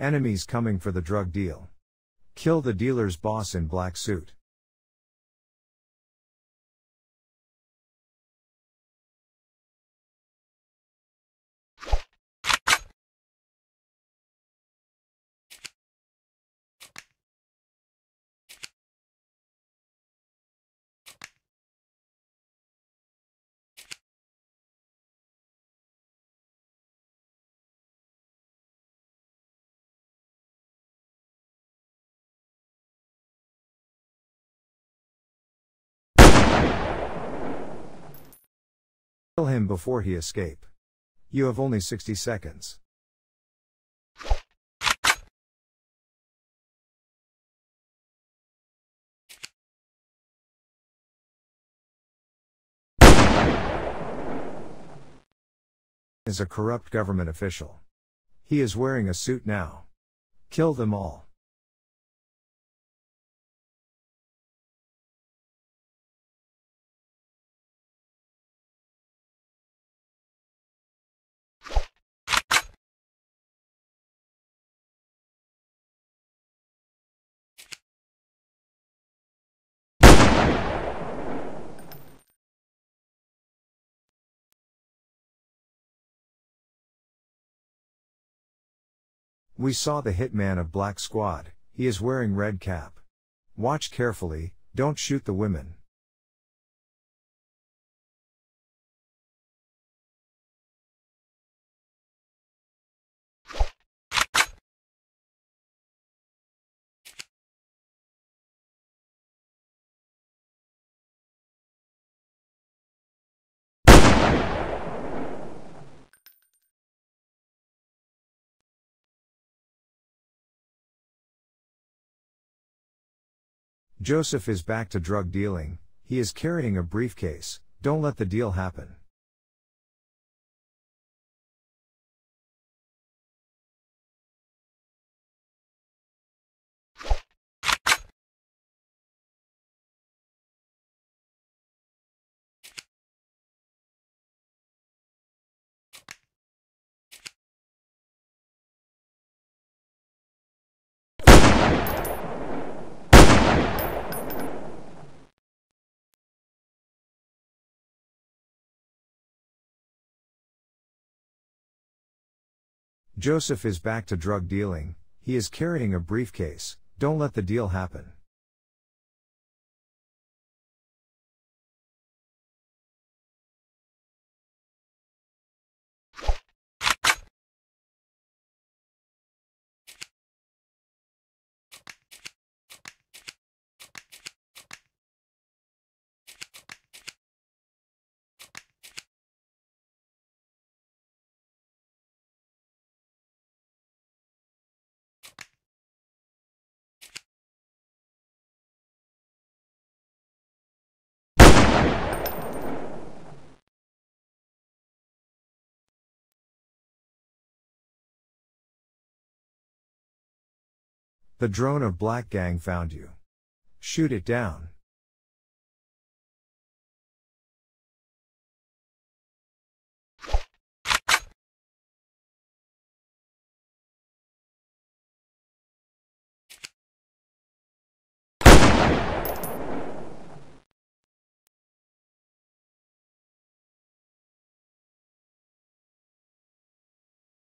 Enemies coming for the drug deal. Kill the dealer's boss in black suit. Kill him before he escape. You have only 60 seconds. Is a corrupt government official. He is wearing a suit now. Kill them all. We saw the hitman of Black Squad, he is wearing red cap. Watch carefully, don't shoot the women. Joseph is back to drug dealing, he is carrying a briefcase, don't let the deal happen. Joseph is back to drug dealing, he is carrying a briefcase, don't let the deal happen. The drone of Black Gang found you. Shoot it down.